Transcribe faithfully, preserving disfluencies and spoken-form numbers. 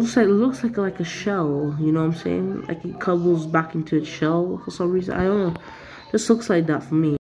looks like, it looks like like a shell, you know what I'm saying? Like it cuddles back into its shell for some reason. I don't know. This looks like that for me.